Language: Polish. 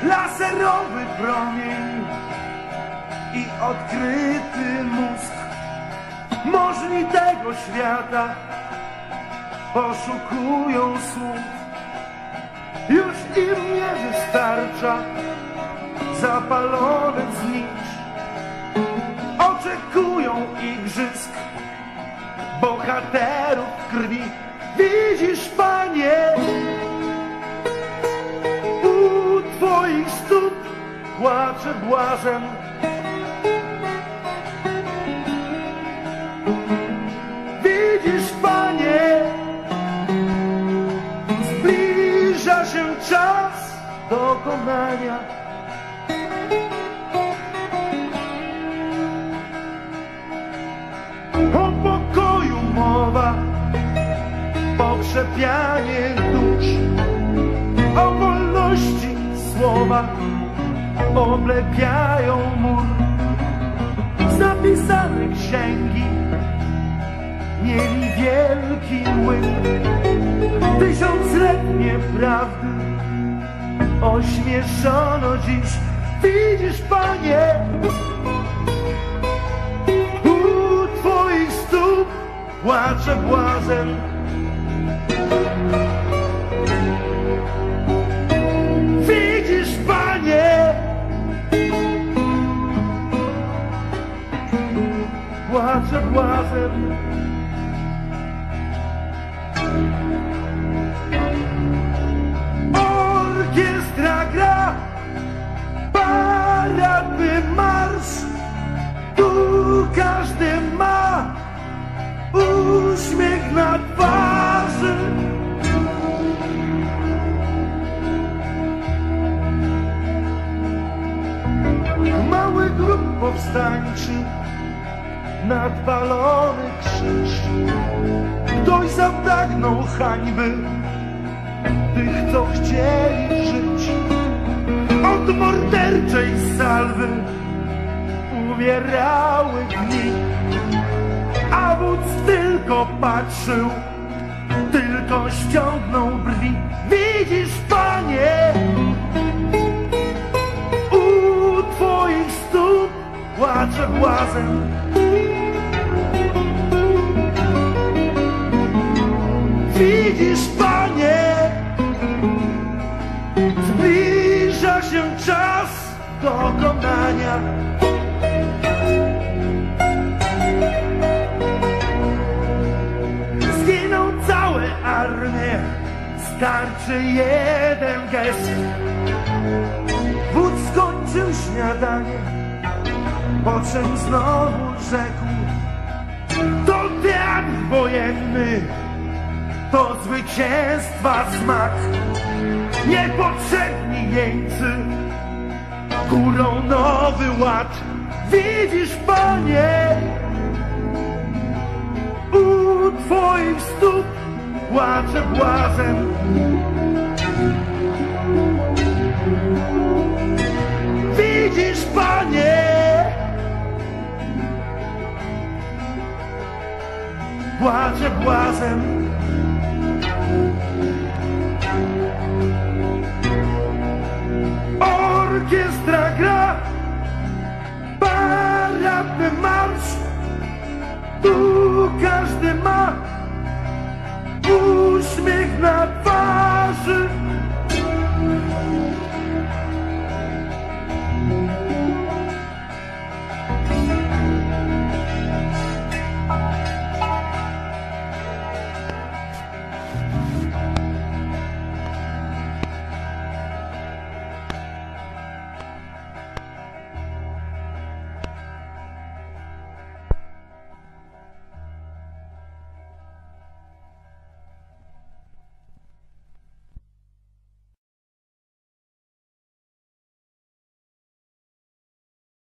laserowy promień i odkryty mózg możni tego świata poszukują słów. Już im nie wystarcza zapalony znicz. Oczekują igrzysk, bohaterów krwi. Widzisz, Panie, u Twoich stóp płacze błazen. Widzisz, Panie, zbliża się czas dokonania. O pokoju mowa, pokrzepianie dusz, o wolności słowa oblepiają mur. Zapisane księgi mieli wielki młyn, tysiącletnie prawdy ośmieszono dziś. Widzisz, Panie, u Twoich stóp płacze błazen. Widzisz, Panie, płacze błazen. Orkiestra gra paradny marsz, tu każdy ma uśmiech na twarzy. Mały grup powstańczy, nadpalony krzyż. Ktoś zapragnął hańby tych, co chcieli żyć. Od morderczej salwy umierały dni, a wódz tylko patrzył, tylko ściągnął brwi. Widzisz, Panie, u Twoich stóp płacze błazen. Widzisz, Panie, zbliża się czas dokonania. Zginą całe armie, starczy jeden gest. Wódz skończył śniadanie, po czym znowu rzekł: to teatr wojenny, to zwycięstwa smak. Niepotrzebni jeńcy górą nowy ład. Widzisz, Panie, u Twoich stóp płacze błazen. Widzisz, Panie, płacze błazen. Orkiestra gra paradny marsz, tu każdy ma uśmiech na